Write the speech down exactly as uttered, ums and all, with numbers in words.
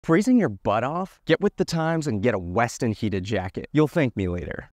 Freezing your butt off? Get with the times and get a Weston heated jacket. You'll thank me later.